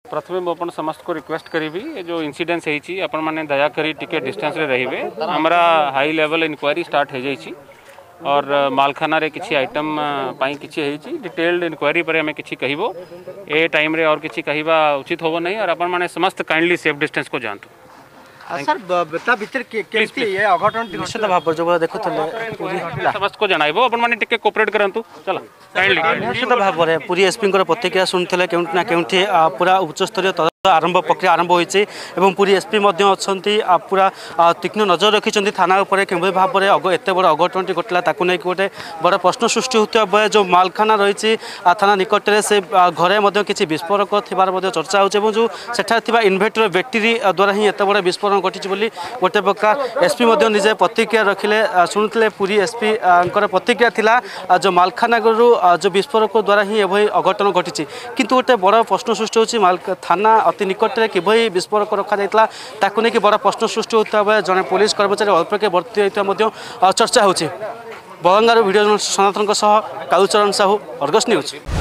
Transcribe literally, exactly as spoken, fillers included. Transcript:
प्रथम मुझे समस्त को रिक्वेस्ट करी जो इनसीडेंस होती आपण मैंने दयाकोरी टिके डिस्टेंस रे रहिबे। हमारा हाई लेवल इंक्वायरी स्टार्ट हो जाइए और मालखाना रे किसी आइटम पाई किसी होती डिटेल्ड इंक्वायरी पर हमें किसी कहबो ए टाइम रे और किसी कहवा उचित होबो नहीं और आपण मैंने समस्त काइंडली सेफ डिस्टेंस को जानतु। सर बता भीतर केमती ये अघटन निश्चित भाव जो देखुले समस्त को जनाइबो आपण माने टिके कोऑपरेट करंतु चला काइंडली। निश्चित भाव में पुरी एसपी प्रतिक्रिया शुणुले केउंठी ना केउंठी पूरा उच्चस्तरीय तदंत आरंभ प्रक्रिया आरंभ होइछि एवं पुरी एसपी मध्य अछंती पूरा तीक्ष्ण नजर रखिछंती थाना ऊपर केबे भाव में अग एते बड़ अघटनटी घटला ताकू नै गोटे बड़ प्रश्न सृष्टि होता बेले जो मालखाना रही थाना निकट में से घरे मध्य किछि विस्फोरक थिबार मध्य चर्चा होछि एवं जो सेठा थिबा इन्वर्टर बैटेरी द्वारा ही एते बड़ विस्फोरण घटी बोली गोटे प्रकार एसपी मध्य निजे प्रतिक्रिया रखिले शुणुले पुरी एसपी प्रतिक्रिया थिला जो मालखाना जो विस्फोरक द्वारा ही एभई अघटन घटी किंतु गोटे बड़ प्रश्न सृष्टि होछि माल थाना अति निकट में किभली विस्फोरक रखा जाइतला ताकू नहीं बड़ प्रश्न सृष्टि होता बेले जड़े पुलिस कर्मचारी अल्पके भर्ती होता चर्चा होछि। बलांगार video Sanatan Kalucharan Sahu Argus news.